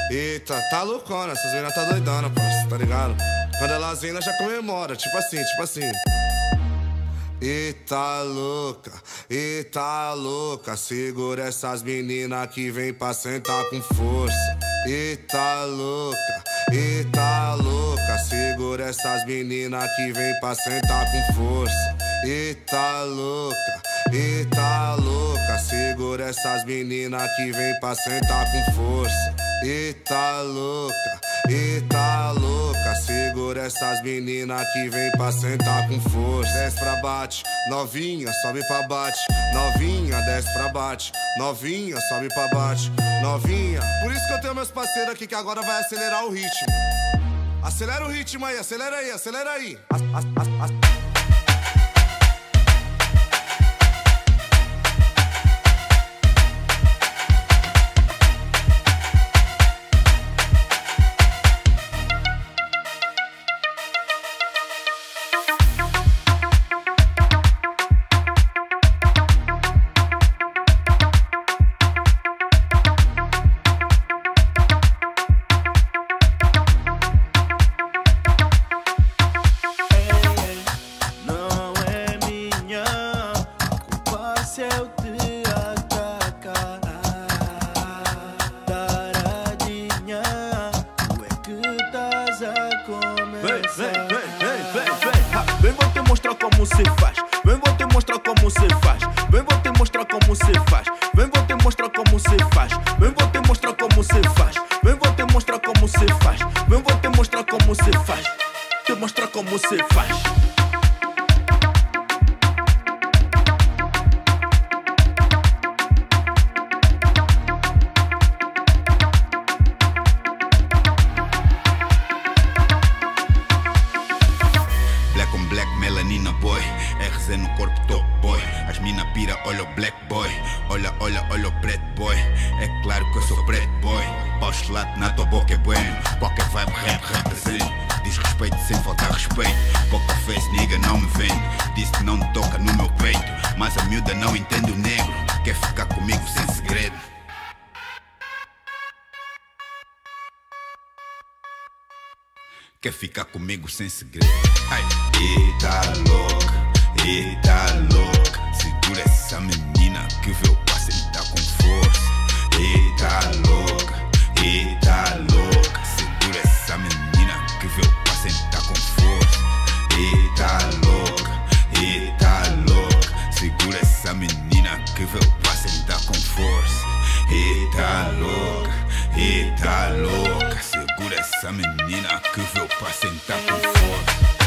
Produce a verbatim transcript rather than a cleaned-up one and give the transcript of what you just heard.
Eita, tá loucona, essas meninas tá doidona, parça, tá ligado? Quando elas vêm, nós já comemora, tipo assim, tipo assim. Eita louca, eita louca, segura essas meninas que vem pra sentar com força. Eita louca, eita louca, segura essas meninas que vem pra sentar com força. Eita louca, eita louca, segura essas meninas que vem pra sentar com força. Eita louca, eita louca, segura essas meninas que vem pra sentar com força. Desce pra bate, novinha, sobe pra bate. Novinha, desce pra bate. Novinha, sobe pra bate. Novinha. Por isso que eu tenho meus parceiros aqui que agora vai acelerar o ritmo. Acelera o ritmo aí, acelera aí, acelera aí. As, as, as, as. Vem, vou te mostrar como se faz. Vem, vou te mostrar como se faz. Vem, vou te mostrar como se faz. Vem, vou te mostrar como se faz. Vem, vou te mostrar como se faz. Vem, vou te mostrar como se faz. Vem, vou te mostrar como se faz. Te mostrar como se faz. Melanina boy, R Z no corpo top boy. As mina pira, olha o black boy. Olha, olha, olha o preto boy. É claro que eu sou preto boy. Pau gelado na tua boca é bueno. Qualquer vibe rap represento. Diz respeito sem faltar respeito. Poker face nigga não me vende. Disse que não toca no meu peito. Mas a miúda não entende o negro. Quer ficar comigo sem segredo. Quer ficar comigo sem segredo. Ai. Eita louca, eita louca, segura essa menina que veio pra sentar com força. Eita louca, eita louca, segura essa menina que veio pra sentar com força. Eita louca, eita louca, segura essa menina que veio pra sentar com força. Eita louca, eita louca, segura essa menina que veio pra sentar com força.